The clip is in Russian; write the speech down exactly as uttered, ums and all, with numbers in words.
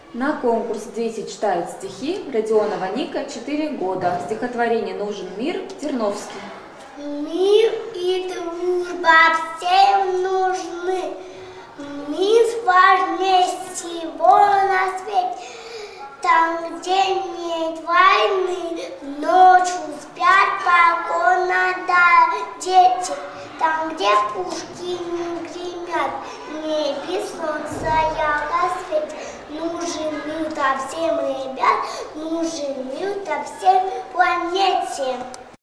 На конкурс «Дети читают стихи» Родионова Ника четыре года. Стихотворение «Нужен мир» Терновский. Мир и дружба всем нужны. Мир важнее всего на свете. Там, где нет войны, ночью спят покойно дети. Там, где пушки не гремят, в небе солнце ярко светит. Нужен мир всем, ребят, нужен мир всем планете.